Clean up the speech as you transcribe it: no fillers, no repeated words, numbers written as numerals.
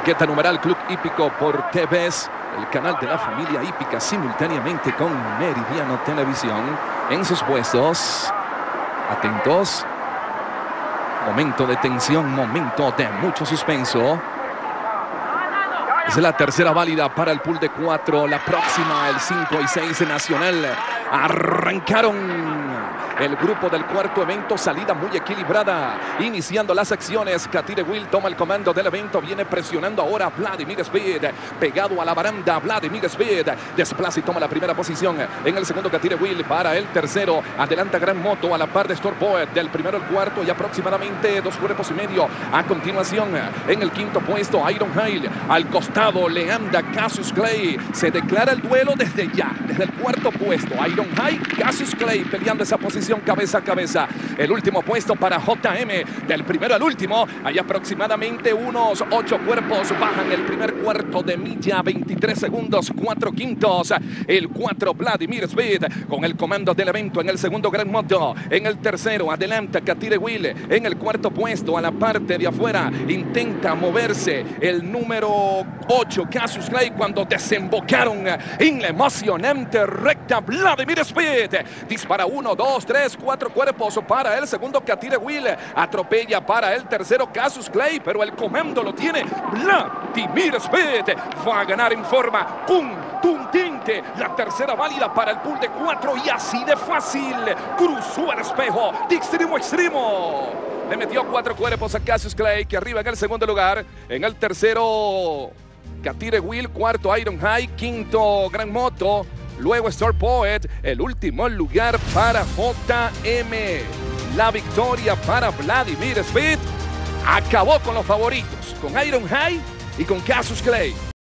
etiqueta numeral Club Hípico por TVS, el canal de la familia hípica, simultáneamente con Meridiano Televisión. En sus puestos, atentos. Momento de tensión, momento de mucho suspenso. Es la tercera válida para el pool de 4. La próxima, el 5 y 6 nacional. Arrancaron el grupo del cuarto evento, salida muy equilibrada. Iniciando las acciones, Katire Will toma el comando del evento. Viene presionando ahora Vladimir Speed. Pegado a la baranda, Vladimir Speed desplaza y toma la primera posición. En el segundo, Katire Will para el tercero. Adelanta Gran Moto a la par de Storm Poet. Del primero al cuarto y aproximadamente 2 cuerpos y medio. A continuación, en el quinto puesto, Iron High. Al costado le anda Cassius Clay. Se declara el duelo desde ya, desde el cuarto puesto. Iron High, Cassius Clay peleando esa posición cabeza a cabeza. El último puesto para JM. Del primero al último hay aproximadamente unos 8 cuerpos. Bajan el primer cuarto de milla, 23 segundos, 4 quintos. El 4, Vladimir Speed con el comando del evento. En el segundo, Gran Moto. En el tercero, adelanta Katire Will. En el cuarto puesto, a la parte de afuera, intenta moverse el número 8, Cassius Clay, cuando desembocaron en la emocionante recta. Vladimir Speed dispara 1, 2, 3, 4 cuerpos para el segundo, Katire Will. Atropella para el tercero, Cassius Clay, pero el comando lo tiene Vladimir Speed. Va a ganar en forma contundente la tercera válida para el pool de 4 y así de fácil cruzó el espejo de extremo a extremo. Le metió 4 cuerpos a Cassius Clay, que arriba en el segundo lugar. En el tercero, Katire Will. Cuarto, Iron High. Quinto, Gran Moto. Luego, Storm Poet. El último lugar para JM. La victoria para Vladimir Speed. Acabó con los favoritos, con Iron High y con Cassius Clay.